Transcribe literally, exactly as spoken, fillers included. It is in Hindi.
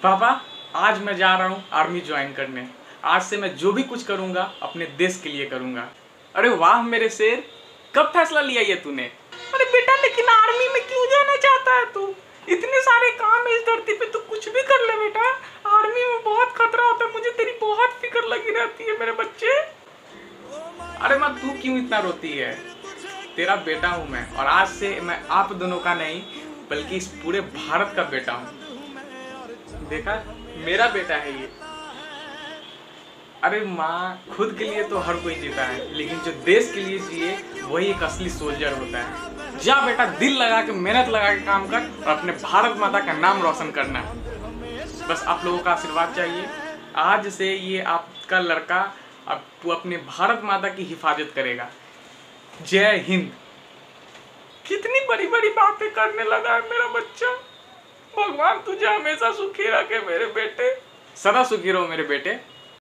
पापा, आज मैं जा रहा हूँ आर्मी ज्वाइन करने। आज से मैं जो भी कुछ करूँगा अपने देश के लिए करूँगा। अरे वाह मेरे शेर, कब फैसला लिया ये तूने? अरे बेटा, लेकिन आर्मी में क्यों जाना चाहता है तू? इतने सारे काम है इस धरती पे, तू कुछ भी कर ले बेटा। आर्मी में बहुत खतरा होता है, मुझे तेरी बहुत फिक्र लगी रहती है मेरे बच्चे। अरे माँ, तू क्यों इतना रोती है? तेरा बेटा हूँ मैं, और आज से मैं आप दोनों का नहीं बल्कि इस पूरे भारत का बेटा हूँ। देखा, मेरा बेटा है ये। अरे माँ, खुद के लिए तो हर कोई जीता है, लेकिन जो देश के लिए जिए वही एक असली सोल्जर होता है। जा बेटा, दिल लगा के मेहनत लगा के काम कर और अपने भारत माता का नाम रोशन करना। बस आप लोगों का आशीर्वाद चाहिए। आज से ये आपका लड़का अब तू अपने भारत माता की हिफाजत करेगा। जय हिंद। कितनी बड़ी बड़ी बातें करने लगा है मेरा बच्चा। भगवान तुझे हमेशा सुखी रखे मेरे बेटे। सदा सुखी रहो मेरे बेटे।